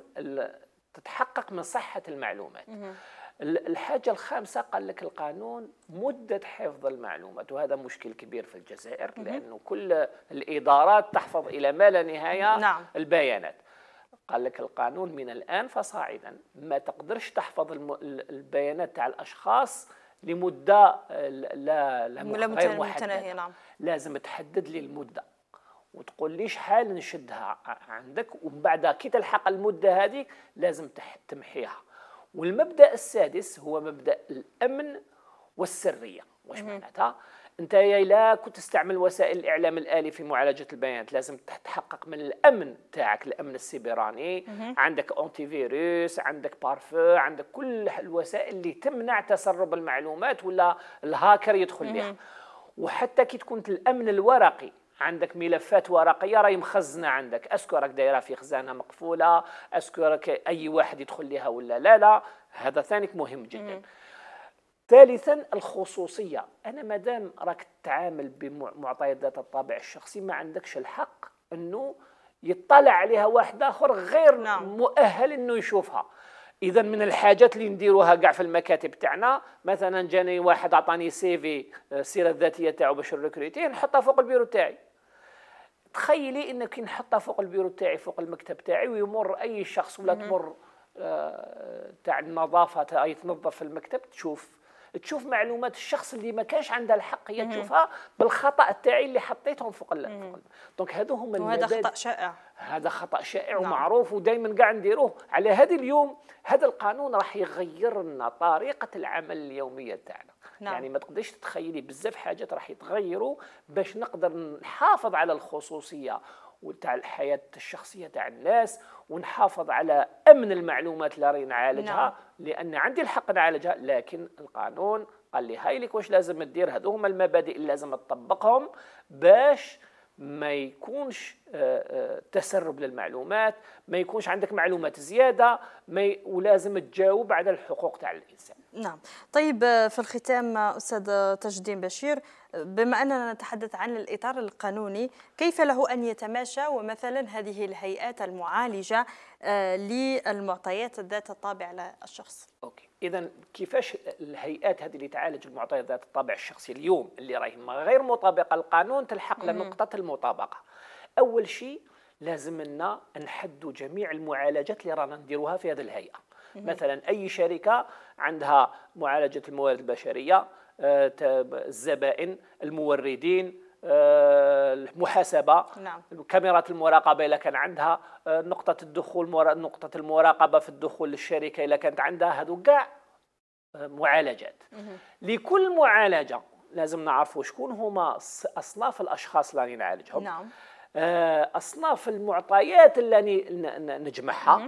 تتحقق من صحة المعلومات. مم. الحاجة الخامسة قال لك القانون مدة حفظ المعلومات، وهذا مشكل كبير في الجزائر. مم. لأنه كل الإدارات تحفظ إلى ما لا نهاية. نعم. البيانات. قال لك القانون من الآن فصاعدا ما تقدرش تحفظ البيانات تاع الأشخاص لمدة لا لا غير محددة. نعم. لازم تحدد لي المدة وتقول لي شحال نشدها عندك، ومن بعد كي تلحق المدة هذه لازم تمحيها. والمبدأ السادس هو مبدأ الأمن والسرية. واش معناتها؟ انت لا كنت تستعمل وسائل الاعلام الالي في معالجه البيانات، لازم تتحقق من الامن تاعك، الامن السيبراني. عندك انتي فيروس، عندك بارفو، عندك كل الوسائل اللي تمنع تسرب المعلومات ولا الهاكر يدخل لها. وحتى كي تكون الامن الورقي، عندك ملفات ورقيه راهي مخزنه عندك، اسكو راك دايره في خزانه مقفوله، اسكو راك اي واحد يدخل لها ولا لا لا، هذا ثاني مهم جدا. ثالثا الخصوصيه، انا مادام راك تتعامل بمعطيات ذات الطابع الشخصي ما عندكش الحق انه يطلع عليها واحد اخر غير نعم. مؤهل انه يشوفها. اذا من الحاجات اللي نديروها كاع في المكاتب تاعنا، مثلا جاني واحد عطاني سي في السيره الذاتيه تاعو باش نريكروتيه، نحطها فوق البيرو تاعي. تخيلي انك كي نحطها فوق البيرو تاعي فوق المكتب تاعي ويمر اي شخص ولا تمر آه تاع النظافه اي تنظف في المكتب، تشوف تشوف معلومات الشخص اللي ما كانش عندها الحق هي تشوفها بالخطا تاعي اللي حطيتهم فوق ال دونك هادو هما وهذا خطا شائع. هذا خطا شائع نعم. ومعروف ودائما قاعد نديروه. على هذا اليوم هذا القانون راح يغير لنا طريقه العمل اليوميه تاعنا. نعم. يعني ما تقدريش تتخيلي بزاف حاجات راح يتغيروا باش نقدر نحافظ على الخصوصيه وتاع الحياه الشخصيه تاع الناس، ونحافظ على امن المعلومات اللي راهي نعالجها. نعم. لان عندي الحق نعالجها، لكن القانون قال لي هاي لك واش لازم تدير، هذو هما المبادئ اللي لازم تطبقهم باش ما يكونش تسرب للمعلومات، ما يكونش عندك معلومات زياده، ما ي... ولازم تجاوب على الحقوق تاع الانسان. نعم. طيب في الختام استاذ تاج الدين بشير، بما اننا نتحدث عن الاطار القانوني، كيف له ان يتماشى ومثلا هذه الهيئات المعالجه للمعطيات ذات الطابع للشخص؟ اوكي، اذا كيفاش الهيئات هذه اللي تعالج المعطيات ذات الطابع الشخصي اليوم اللي راهي غير مطابقه للقانون تلحق لنقطه المطابقه؟ اول شيء لازم لنا نحدوا جميع المعالجات اللي رانا نديروها في هذه الهيئه. مثلا اي شركه عندها معالجه الموارد البشريه، الزبائن، الموردين، المحاسبه، نعم. كاميرات المراقبه اذا كان عندها، نقطه الدخول نقطه المراقبه في الدخول للشركه اذا كانت عندها، هذو كاع معالجات. لكل معالجه لازم نعرفوا شكون هما اصناف الاشخاص اللي راني نعالجهم. نعم. اصناف المعطيات اللي نجمعها،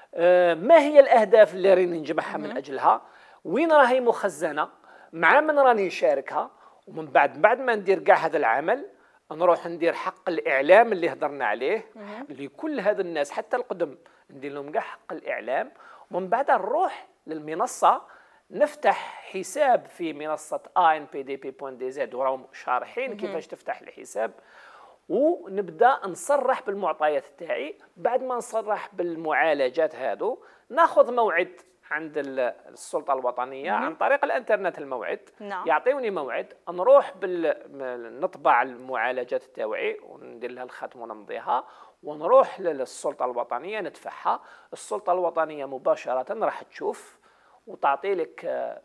ما هي الاهداف اللي راني نجمعها من اجلها، وين راهي مخزنه، مع من راني نشاركها. ومن بعد بعد ما ندير كاع هذا العمل نروح ندير حق الاعلام اللي هضرنا عليه لكل هذا الناس حتى القدم، ندير لهم كاع حق الاعلام. ومن بعد نروح للمنصه نفتح حساب في منصه إيه إن بي دي بي دوت دي زد، وراهم شارحين كيفاش تفتح الحساب، ونبدا نصرح بالمعطيات تاعي. بعد ما نصرح بالمعالجات هادو ناخذ موعد عند السلطه الوطنيه عن طريق الانترنت. الموعد نعم. يعطيوني موعد، نروح بال نطبع المعالجات تاعي وندير لها الختم ونمضيها، ونروح للسلطه الوطنيه ندفعها. السلطه الوطنيه مباشره راح تشوف وتعطي لك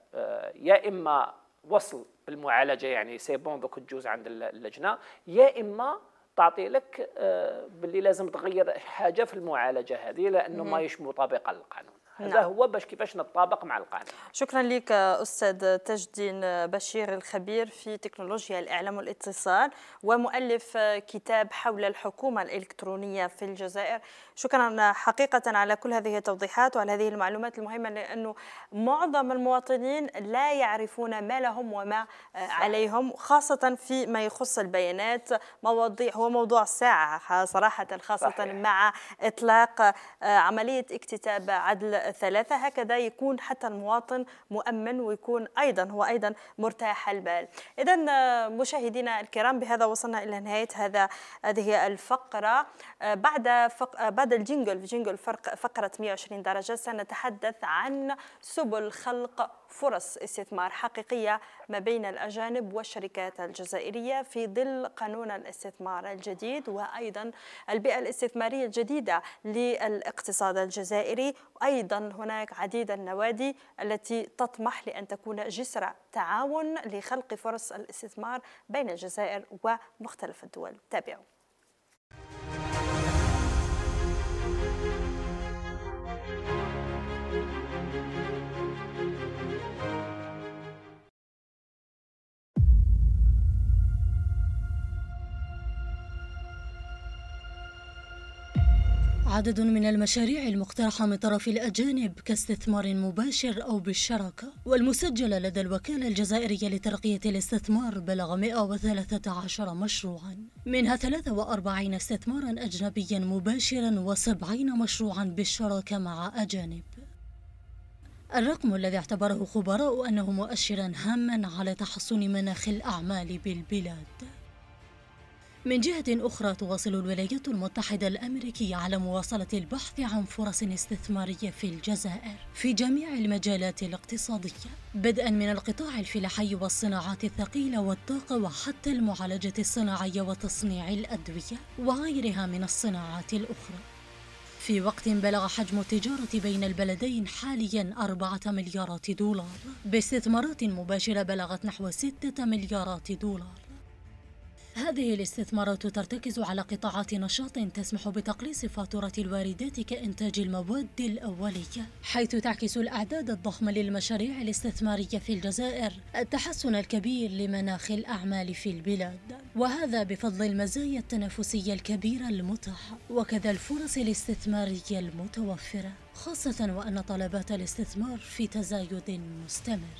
يا اما وصل بالمعالجه يعني سي بون دوك تجوز عند اللجنه، يا اما تعطي لك باللي لازم تغير حاجه في المعالجه هذه لانه ما يش مطابقه للقانون. هذا نعم. هو باش كيفاش نتطابق مع القانون. شكرا لك استاذ تاج الدين بشير، الخبير في تكنولوجيا الاعلام والاتصال ومؤلف كتاب حول الحكومه الالكترونيه في الجزائر. شكرا حقيقه على كل هذه التوضيحات وعلى هذه المعلومات المهمه، لانه معظم المواطنين لا يعرفون ما لهم وما عليهم، خاصه فيما يخص البيانات. مواضيع هو موضوع الساعه صراحه، خاصه صحيح. مع اطلاق عمليه اكتتاب عدل ثلاثة، هكذا يكون حتى المواطن مؤمن ويكون أيضا هو أيضا مرتاح البال. إذا مشاهدينا الكرام، بهذا وصلنا إلى نهاية هذا هذه الفقرة. بعد فق... بعد الجينجل جينجل فرق فقرة مئة وعشرين درجة سنتحدث عن سبل خلق فرص استثمار حقيقية ما بين الأجانب والشركات الجزائرية في ظل قانون الاستثمار الجديد وأيضا البيئة الاستثمارية الجديدة للاقتصاد الجزائري. أيضا هناك عديد النوادي التي تطمح لأن تكون جسر تعاون لخلق فرص الاستثمار بين الجزائر ومختلف الدول. تابعوا. عدد من المشاريع المقترحة من طرف الأجانب كاستثمار مباشر أو بالشراكة والمسجلة لدى الوكالة الجزائرية لترقية الاستثمار بلغ مئة وثلاثة عشر مشروعا، منها ثلاثة وأربعين استثمارا أجنبيا مباشرا وسبعين مشروعا بالشراكة مع أجانب. الرقم الذي اعتبره خبراء أنه مؤشرا هاما على تحسن مناخ الأعمال بالبلاد. من جهة أخرى تواصل الولايات المتحدة الأمريكية على مواصلة البحث عن فرص استثمارية في الجزائر في جميع المجالات الاقتصادية، بدءا من القطاع الفلاحي والصناعات الثقيلة والطاقة وحتى المعالجة الصناعية وتصنيع الأدوية وغيرها من الصناعات الأخرى. في وقت بلغ حجم التجارة بين البلدين حاليا أربعة مليارات دولار، باستثمارات مباشرة بلغت نحو ستة مليارات دولار. هذه الاستثمارات ترتكز على قطاعات نشاط تسمح بتقليص فاتورة الواردات كإنتاج المواد الأولية، حيث تعكس الأعداد الضخمة للمشاريع الاستثمارية في الجزائر التحسن الكبير لمناخ الأعمال في البلاد، وهذا بفضل المزايا التنافسية الكبيرة المتاحة وكذا الفرص الاستثمارية المتوفرة، خاصة وأن طلبات الاستثمار في تزايد مستمر.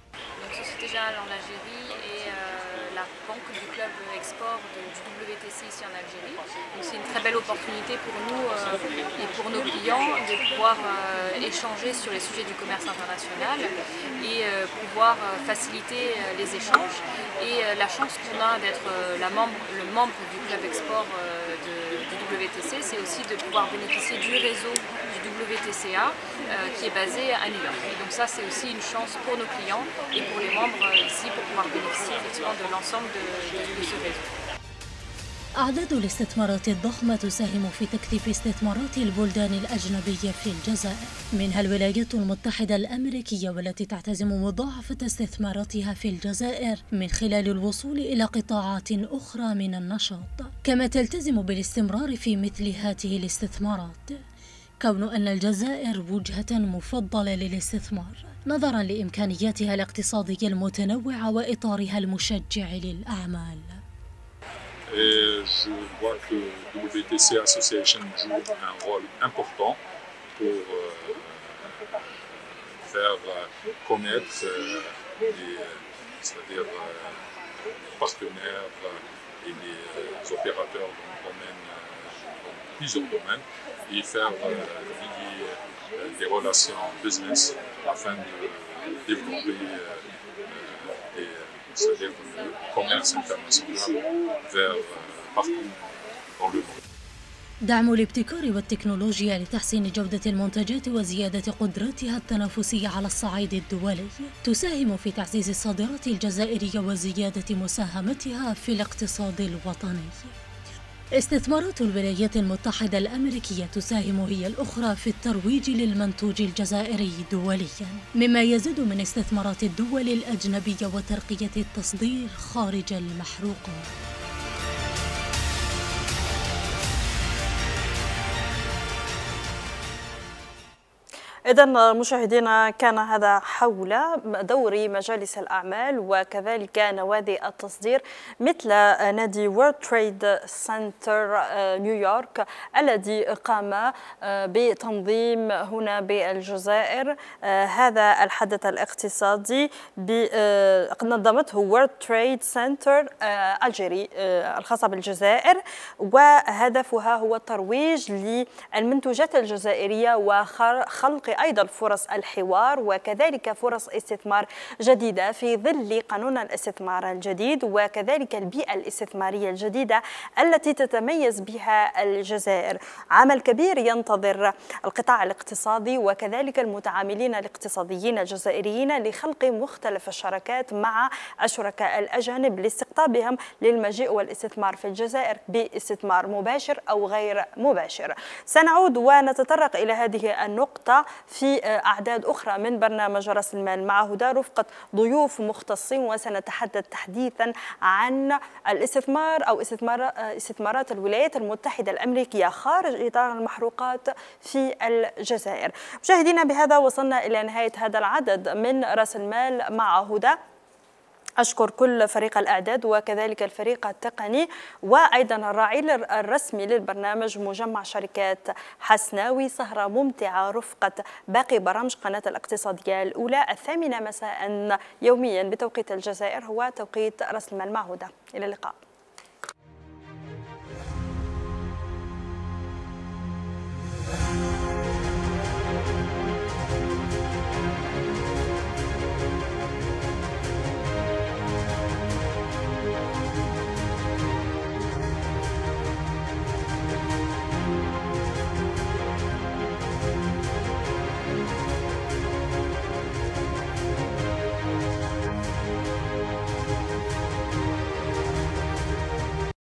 La banque du club export de, du W T C ici en Algérie. C'est une très belle opportunité pour nous euh, et pour nos clients de pouvoir euh, échanger sur les sujets du commerce international et euh, pouvoir euh, faciliter euh, les échanges. Et euh, la chance qu'on a d'être euh, la membre, le membre du club export euh, de, du W T C, c'est aussi de pouvoir bénéficier du réseau du W T C A euh, qui est basé à New York. Et donc ça, c'est aussi une chance pour nos clients et pour les membres euh, ici pour pouvoir bénéficier effectivement de l'ensemble de, de, de ce réseau. أعداد الاستثمارات الضخمة تساهم في تكثيف استثمارات البلدان الأجنبية في الجزائر، منها الولايات المتحدة الأمريكية والتي تعتزم مضاعفة استثماراتها في الجزائر من خلال الوصول إلى قطاعات أخرى من النشاط، كما تلتزم بالاستمرار في مثل هذه الاستثمارات، كون أن الجزائر وجهة مفضلة للاستثمار نظرا لإمكانياتها الاقتصادية المتنوعة وإطارها المشجع للأعمال. Et je vois que W T C Association joue un rôle important pour euh, faire connaître euh, les, c'est-à-dire euh, les partenaires et les euh, opérateurs dans, le domaine, dans plusieurs domaines et faire euh, lier euh, des relations business afin de développer euh, des c'est-à-dire le commerce international vers partout dans le monde. دعم الابتكار والتكنولوجيا لتحسين جودة المنتجات وزيادة قدرتها التنافسية على الصعيد الدولي تساهم في تعزيز الصادرات الجزائرية وزيادة مساهمتها في الاقتصاد الوطني. استثمارات الولايات المتحدة الأمريكية تساهم هي الأخرى في الترويج للمنتوج الجزائري دولياً، مما يزيد من استثمارات الدول الأجنبية وترقية التصدير خارج المحروقات. إذن مشاهدينا، كان هذا حول دور مجالس الأعمال وكذلك نوادي التصدير مثل نادي وورلد تريد سنتر نيويورك الذي قام بتنظيم هنا بالجزائر هذا الحدث الاقتصادي نظمته وورلد تريد سنتر الجيري الخاصة بالجزائر، وهدفها هو الترويج للمنتوجات الجزائرية وخلق أيضا فرص الحوار وكذلك فرص استثمار جديدة في ظل قانون الاستثمار الجديد وكذلك البيئة الاستثمارية الجديدة التي تتميز بها الجزائر. عمل كبير ينتظر القطاع الاقتصادي وكذلك المتعاملين الاقتصاديين الجزائريين لخلق مختلف الشراكات مع الشركاء الأجانب لاستقطابهم للمجيء والاستثمار في الجزائر باستثمار مباشر أو غير مباشر. سنعود ونتطرق إلى هذه النقطة في أعداد أخرى من برنامج رأس المال مع هدى رفقة ضيوف مختصين، وسنتحدث تحديثا عن الاستثمار أو استثمار استثمارات الولايات المتحدة الأمريكية خارج إطار المحروقات في الجزائر. مشاهدينا، بهذا وصلنا إلى نهاية هذا العدد من رأس المال مع هدى. أشكر كل فريق الإعداد وكذلك الفريق التقني وأيضا الراعي الرسمي للبرنامج مجمع شركات حسناوي. سهرة ممتعة رفقة باقي برامج قناة الاقتصادية الأولى الثامنة مساء يوميا بتوقيت الجزائر، هو توقيت رأس المال معهودة. إلى اللقاء.